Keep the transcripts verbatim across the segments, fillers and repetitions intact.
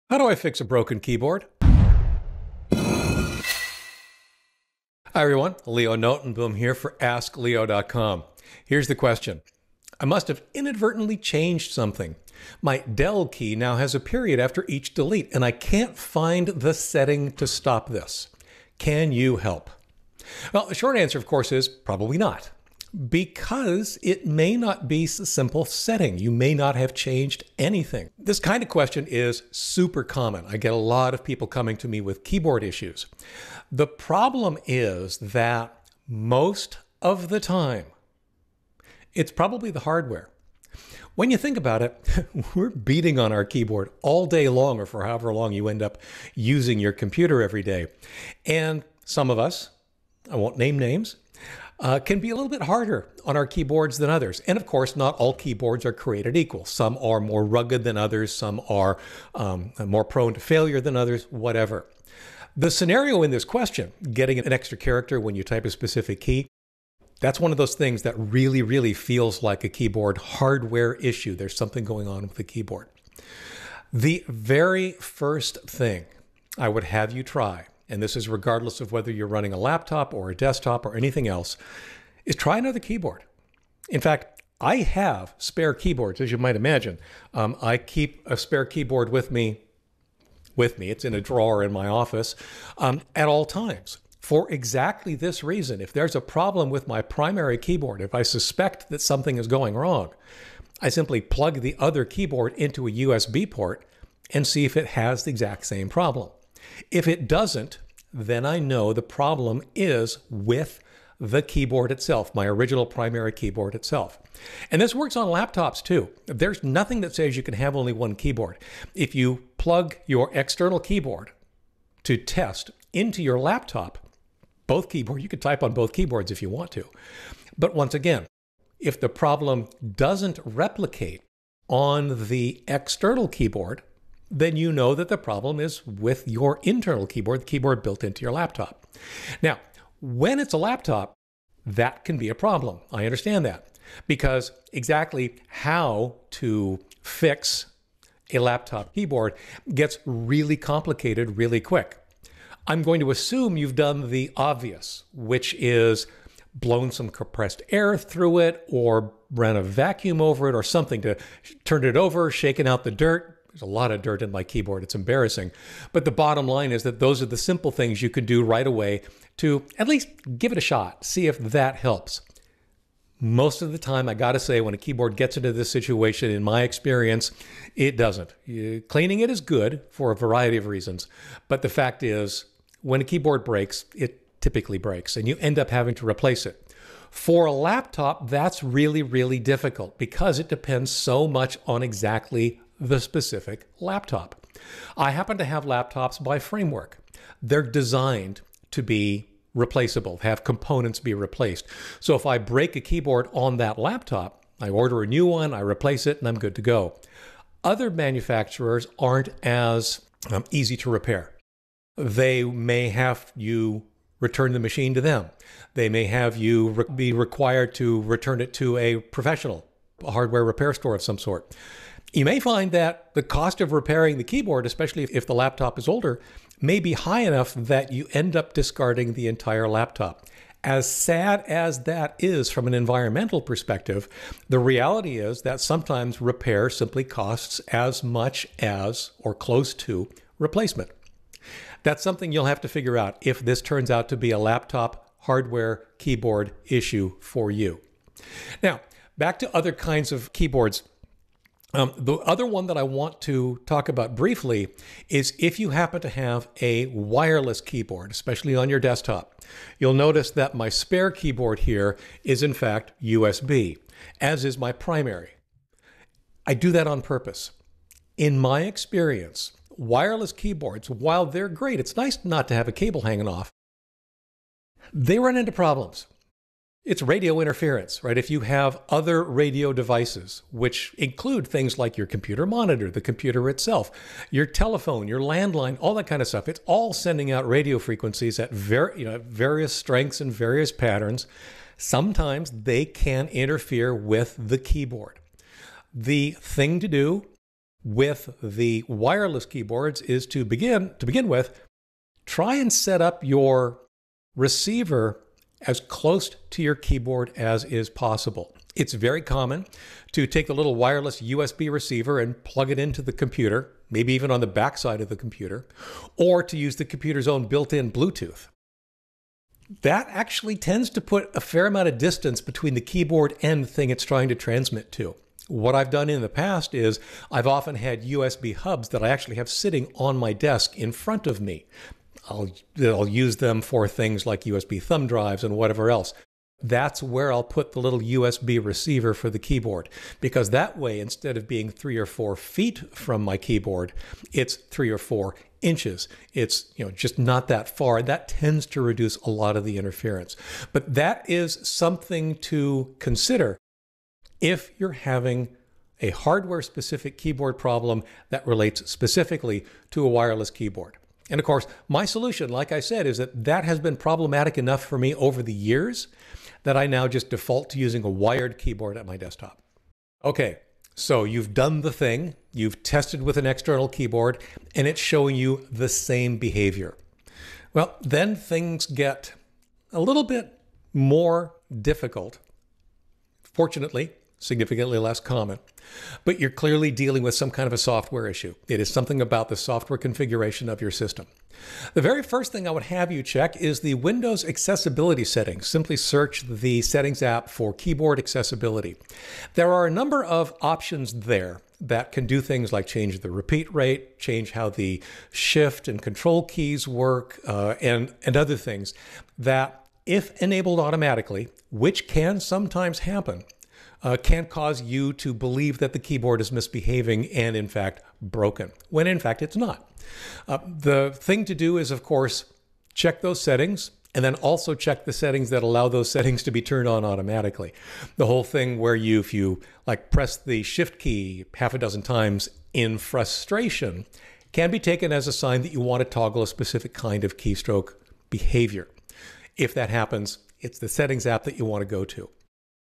How do I fix a broken keyboard? Hi everyone, Leo Notenboom here for ask leo dot com. Here's the question. I must have inadvertently changed something. My del key now has a period after each delete, and I can't find the setting to stop this. Can you help? Well, the short answer, of course, is probably not. Because it may not be a simple setting. You may not have changed anything. This kind of question is super common. I get a lot of people coming to me with keyboard issues. The problem is that most of the time, it's probably the hardware. When you think about it, we're beating on our keyboard all day long, or for however long you end up using your computer every day. And some of us, I won't name names, Uh, can be a little bit harder on our keyboards than others. And of course, not all keyboards are created equal. Some are more rugged than others. Some are um, more prone to failure than others, whatever. The scenario in this question, getting an extra character when you type a specific key, that's one of those things that really, really feels like a keyboard hardware issue. There's something going on with the keyboard. The very first thing I would have you try, and this is regardless of whether you're running a laptop or a desktop or anything else, is try another keyboard. In fact, I have spare keyboards, as you might imagine. Um, I keep a spare keyboard with me, with me. It's in a drawer in my office um, at all times for exactly this reason. If there's a problem with my primary keyboard, if I suspect that something is going wrong, I simply plug the other keyboard into a U S B port and see if it has the exact same problem. If it doesn't, then I know the problem is with the keyboard itself, my original primary keyboard itself. And this works on laptops too. There's nothing that says you can have only one keyboard. If you plug your external keyboard to test into your laptop, both keyboards, you could type on both keyboards if you want to. But once again, if the problem doesn't replicate on the external keyboard, then you know that the problem is with your internal keyboard, the keyboard built into your laptop. Now, when it's a laptop, that can be a problem. I understand that, because exactly how to fix a laptop keyboard gets really complicated really quick. I'm going to assume you've done the obvious, which is blown some compressed air through it or ran a vacuum over it or something to turn it over, shaken out the dirt. There's a lot of dirt in my keyboard. It's embarrassing. But the bottom line is that those are the simple things you can do right away to at least give it a shot, see if that helps. Most of the time, I got to say, when a keyboard gets into this situation, in my experience, it doesn't. You, cleaning it is good for a variety of reasons. But the fact is, when a keyboard breaks, it typically breaks, and you end up having to replace it. For a laptop, that's really, really difficult because it depends so much on exactly the specific laptop. I happen to have laptops by framework. They're designed to be replaceable, have components be replaced. So if I break a keyboard on that laptop, I order a new one, I replace it, and I'm good to go. Other manufacturers aren't as um, easy to repair. They may have you return the machine to them. They may have you re- be required to return it to a professional, a hardware repair store of some sort. You may find that the cost of repairing the keyboard, especially if the laptop is older, may be high enough that you end up discarding the entire laptop. As sad as that is from an environmental perspective, the reality is that sometimes repair simply costs as much as or close to replacement. That's something you'll have to figure out if this turns out to be a laptop hardware keyboard issue for you. Now, back to other kinds of keyboards. Um, the other one that I want to talk about briefly is if you happen to have a wireless keyboard, especially on your desktop. You'll notice that my spare keyboard here is in fact U S B, as is my primary. I do that on purpose. In my experience, wireless keyboards, while they're great, it's nice not to have a cable hanging off, they run into problems. It's radio interference, right? If you have other radio devices, which include things like your computer monitor, the computer itself, your telephone, your landline, all that kind of stuff, it's all sending out radio frequencies at ver- you know, various strengths and various patterns. Sometimes they can interfere with the keyboard. The thing to do with the wireless keyboards is to begin, to begin with, try and set up your receiver as close to your keyboard as is possible. It's very common to take the little wireless U S B receiver and plug it into the computer, maybe even on the back side of the computer, or to use the computer's own built-in Bluetooth. That actually tends to put a fair amount of distance between the keyboard and the thing it's trying to transmit to. What I've done in the past is I've often had U S B hubs that I actually have sitting on my desk in front of me. I'll, I'll use them for things like U S B thumb drives and whatever else. That's where I'll put the little U S B receiver for the keyboard, because that way, instead of being three or four feet from my keyboard, it's three or four inches. It's, you know, just not that far. That tends to reduce a lot of the interference. But that is something to consider if you're having a hardware-specific keyboard problem that relates specifically to a wireless keyboard. And of course, my solution, like I said, is that that has been problematic enough for me over the years that I now just default to using a wired keyboard at my desktop. Okay, so you've done the thing, you've tested with an external keyboard, and it's showing you the same behavior. Well, then things get a little bit more difficult. Fortunately, significantly less common, but you're clearly dealing with some kind of a software issue. It is something about the software configuration of your system. The very first thing I would have you check is the Windows accessibility settings. Simply search the settings app for keyboard accessibility. There are a number of options there that can do things like change the repeat rate, change how the shift and control keys work, uh, and, and other things that, if enabled automatically, which can sometimes happen, Uh, can cause you to believe that the keyboard is misbehaving and in fact broken, when in fact it's not. Uh, the thing to do is, of course, check those settings and then also check the settings that allow those settings to be turned on automatically. The whole thing where you, if you like press the shift key half a dozen times in frustration, can be taken as a sign that you want to toggle a specific kind of keystroke behavior. If that happens, it's the settings app that you want to go to.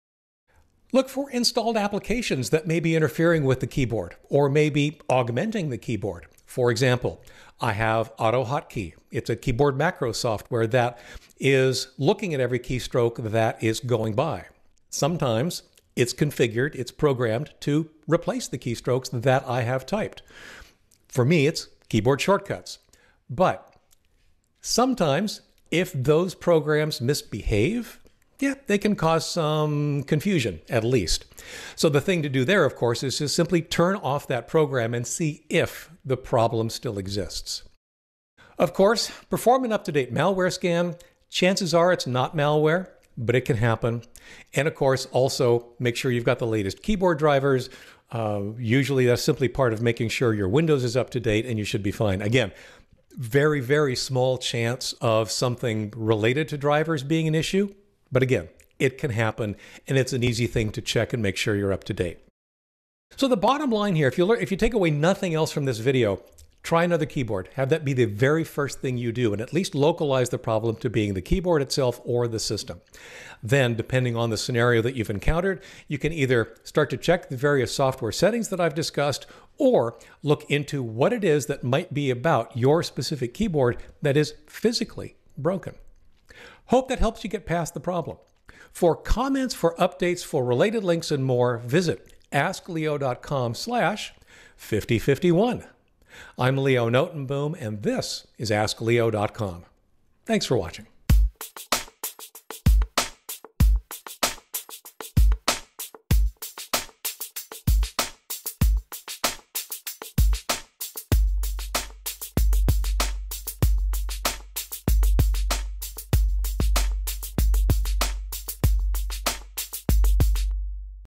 Look for installed applications that may be interfering with the keyboard or maybe augmenting the keyboard. For example, I have AutoHotkey. It's a keyboard macro software that is looking at every keystroke that is going by. Sometimes it's configured, it's programmed to replace the keystrokes that I have typed. For me, it's keyboard shortcuts. But sometimes if those programs misbehave, yeah, they can cause some confusion, at least. So the thing to do there, of course, is to simply turn off that program and see if the problem still exists. Of course, perform an up-to-date malware scan. Chances are it's not malware, but it can happen. And of course, also make sure you've got the latest keyboard drivers. Uh, usually that's simply part of making sure your Windows is up to date and you should be fine. Again, very, very small chance of something related to drivers being an issue. But again, it can happen, and it's an easy thing to check and make sure you're up to date. So the bottom line here, if you learn, if you take away nothing else from this video, try another keyboard. Have that be the very first thing you do, and at least localize the problem to being the keyboard itself or the system. Then, depending on the scenario that you've encountered, you can either start to check the various software settings that I've discussed, or look into what it is that might be about your specific keyboard that is physically broken. Hope that helps you get past the problem. For comments, for updates, for related links and more, visit askleo.com slash 5051. I'm Leo Notenboom, and this is ask leo dot com. Thanks for watching.